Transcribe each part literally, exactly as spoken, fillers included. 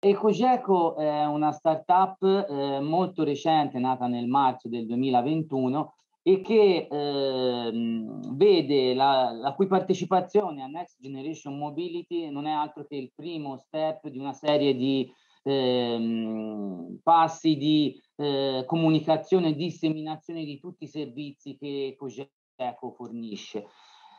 Ecogeco è una startup eh, molto recente, nata nel marzo del duemilaventuno e che eh, vede la, la cui partecipazione a Next Generation Mobility non è altro che il primo step di una serie di eh, passi di eh, comunicazione e disseminazione di tutti i servizi che Ecogeco fornisce.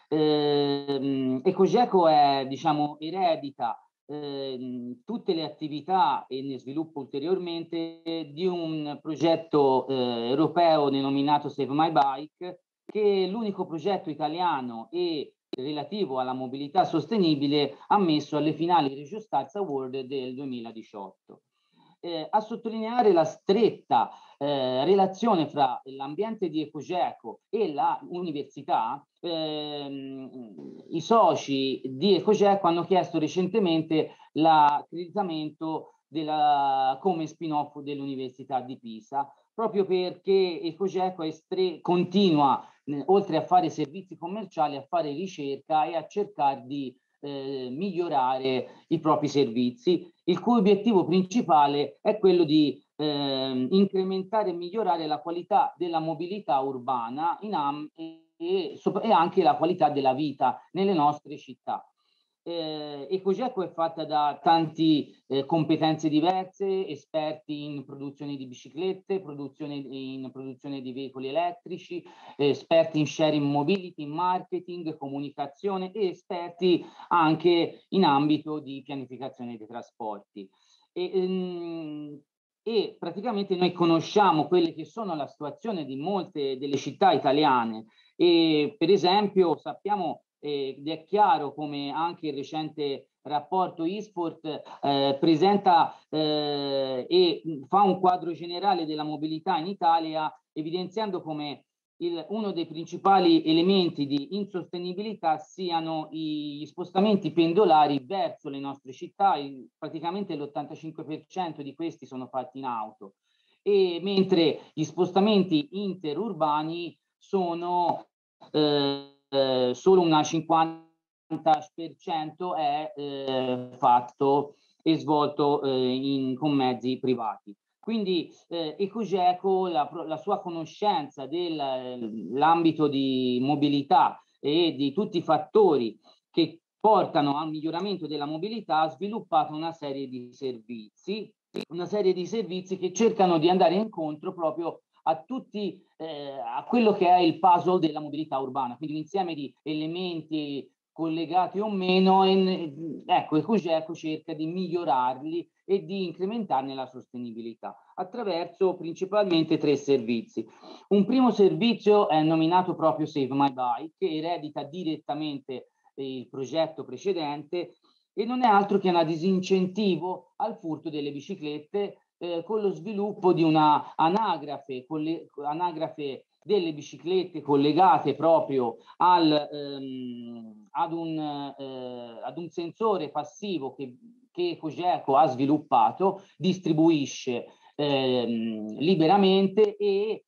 Eh, Ecogeco è, diciamo, eredita Eh, tutte le attività e ne sviluppo ulteriormente di un progetto eh, europeo denominato Save My Bike, che è l'unico progetto italiano e relativo alla mobilità sostenibile ammesso alle finali Regio Stars Award del duemiladiciotto. Eh, a sottolineare la stretta eh, relazione fra l'ambiente di Ecogeco e l'università, ehm, i soci di Ecogeco hanno chiesto recentemente l'accreditamento della, come spin-off dell'Università di Pisa, proprio perché Ecogeco continua, eh, oltre a fare servizi commerciali, a fare ricerca e a cercare di Eh, migliorare i propri servizi, il cui obiettivo principale è quello di eh, incrementare e migliorare la qualità della mobilità urbana in am- e, e, e anche la qualità della vita nelle nostre città. Eh, Ecogeco è fatta da tanti eh, competenze diverse, esperti in produzione di biciclette, produzione in produzione di veicoli elettrici, eh, esperti in sharing mobility, in marketing, comunicazione e esperti anche in ambito di pianificazione dei trasporti. E, ehm, e praticamente noi conosciamo quelle che sono la situazione di molte delle città italiane e per esempio sappiamo ed è chiaro come anche il recente rapporto eSport eh, presenta eh, e fa un quadro generale della mobilità in Italia, evidenziando come il, uno dei principali elementi di insostenibilità siano gli spostamenti pendolari verso le nostre città. Il, praticamente l'ottantacinque per cento di questi sono fatti in auto, e mentre gli spostamenti interurbani sono eh, Eh, solo una cinquanta per cento è eh, fatto e svolto eh, in, con mezzi privati. Quindi eh, Ecogeco, la, la sua conoscenza dell'ambito di mobilità e di tutti i fattori che portano al miglioramento della mobilità, ha sviluppato una serie di servizi, una serie di servizi che cercano di andare incontro proprio a tutti eh, a quello che è il puzzle della mobilità urbana, quindi un insieme di elementi collegati o meno, e, ecco, Ecogeco cerca di migliorarli e di incrementarne la sostenibilità attraverso principalmente tre servizi. Un primo servizio è nominato proprio Save My Bike, che eredita direttamente il progetto precedente e non è altro che un disincentivo al furto delle biciclette, Eh, con lo sviluppo di una anagrafe, colle, anagrafe delle biciclette collegate proprio al, ehm, ad, un, eh, ad un sensore passivo che, che Ecogeco ha sviluppato, distribuisce ehm, liberamente e,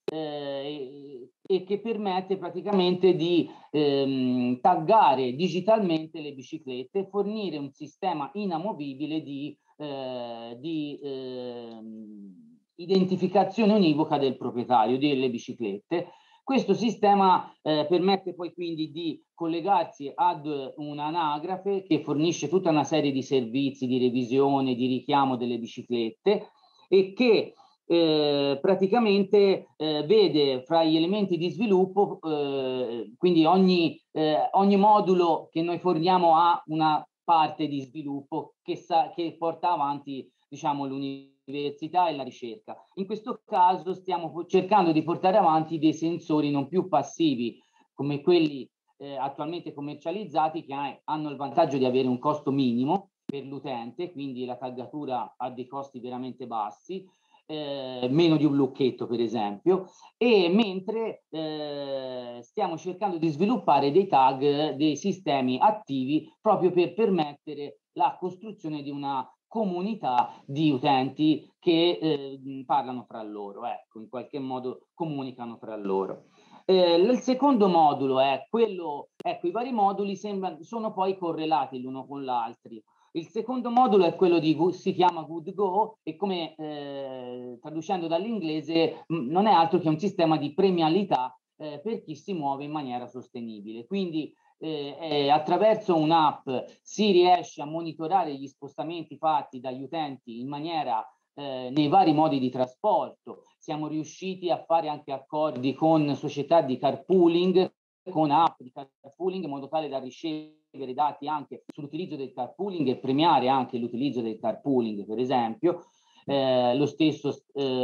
eh, e che permette praticamente di ehm, taggare digitalmente le biciclette e fornire un sistema inamovibile di Eh, di eh, identificazione univoca del proprietario delle biciclette. Questo sistema eh, permette poi quindi di collegarsi ad un'anagrafe che fornisce tutta una serie di servizi di revisione, di richiamo delle biciclette e che eh, praticamente eh, vede fra gli elementi di sviluppo, eh, quindi ogni, eh, ogni modulo che noi forniamo ha una parte di sviluppo che, sa, che porta avanti, diciamo, l'università e la ricerca. In questo caso stiamo cercando di portare avanti dei sensori non più passivi come quelli eh, attualmente commercializzati, che ha, hanno il vantaggio di avere un costo minimo per l'utente, quindi la taggatura ha dei costi veramente bassi, eh, meno di un lucchetto per esempio, e mentre eh, stiamo cercando di sviluppare dei tag, dei sistemi attivi proprio per permettere la costruzione di una comunità di utenti che eh, parlano fra loro, ecco, in qualche modo comunicano fra loro. Eh, il secondo modulo è quello, ecco, i vari moduli sembrano, sono poi correlati l'uno con l'altro. Il secondo modulo è quello di, si chiama Good Go e come eh, traducendo dall'inglese non è altro che un sistema di premialità eh, per chi si muove in maniera sostenibile. Quindi eh, eh, attraverso un'app si riesce a monitorare gli spostamenti fatti dagli utenti in maniera eh, nei vari modi di trasporto. Siamo riusciti a fare anche accordi con società di carpooling, con app di carpooling, in modo tale da ricevere dati anche sull'utilizzo del carpooling e premiare anche l'utilizzo del carpooling, per esempio. Eh, lo stesso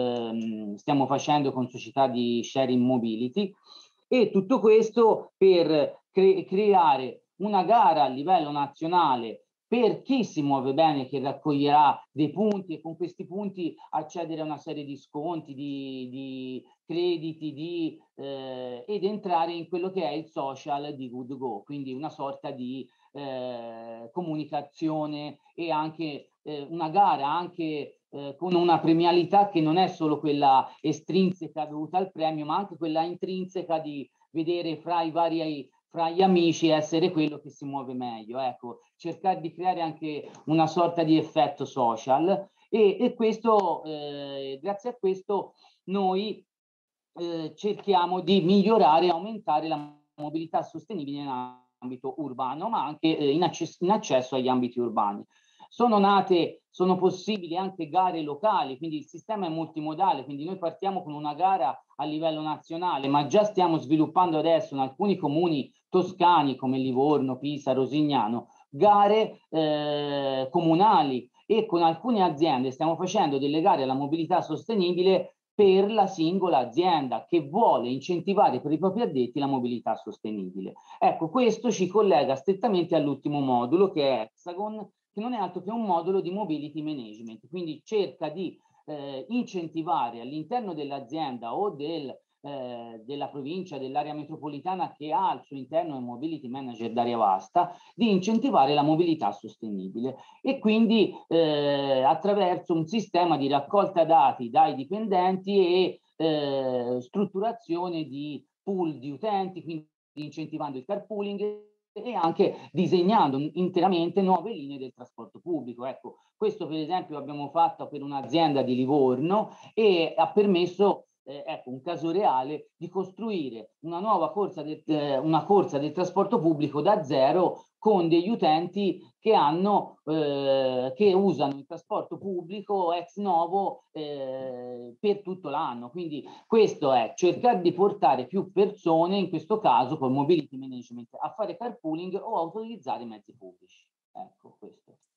eh, stiamo facendo con società di sharing mobility, e tutto questo per cre creare una gara a livello nazionale per chi si muove bene, che raccoglierà dei punti e con questi punti accedere a una serie di sconti, di, di crediti di, eh, ed entrare in quello che è il social di Good Go, quindi una sorta di eh, comunicazione e anche eh, una gara anche eh, con una premialità che non è solo quella estrinseca dovuta al premio, ma anche quella intrinseca di vedere fra i vari fra gli amici essere quello che si muove meglio, ecco, cercare di creare anche una sorta di effetto social e, e questo, eh, grazie a questo noi eh, cerchiamo di migliorare e aumentare la mobilità sostenibile in ambito urbano, ma anche eh, in, accesso, in accesso agli ambiti urbani. Sono nate, sono possibili anche gare locali, quindi il sistema è multimodale, quindi noi partiamo con una gara a livello nazionale, ma già stiamo sviluppando adesso in alcuni comuni toscani come Livorno, Pisa, Rosignano, gare eh, comunali, e con alcune aziende stiamo facendo delle gare alla mobilità sostenibile per la singola azienda che vuole incentivare per i propri addetti la mobilità sostenibile. Ecco, questo ci collega strettamente all'ultimo modulo, che è Hexagon, che non è altro che un modulo di mobility management, quindi cerca di eh, incentivare all'interno dell'azienda o del, eh, della provincia, dell'area metropolitana che ha al suo interno il mobility manager d'area vasta, di incentivare la mobilità sostenibile e quindi eh, attraverso un sistema di raccolta dati dai dipendenti e eh, strutturazione di pool di utenti, quindi incentivando il carpooling e anche disegnando interamente nuove linee del trasporto pubblico. Ecco, questo per esempio abbiamo fatto per un'azienda di Livorno e ha permesso, eh, ecco, un caso reale di costruire una nuova corsa del, eh, una corsa del trasporto pubblico da zero con degli utenti che hanno, eh, che usano il trasporto pubblico ex novo eh, per tutto l'anno. Quindi questo è cercare di portare più persone, in questo caso con mobility management, a fare carpooling o a utilizzare mezzi pubblici. Ecco questo.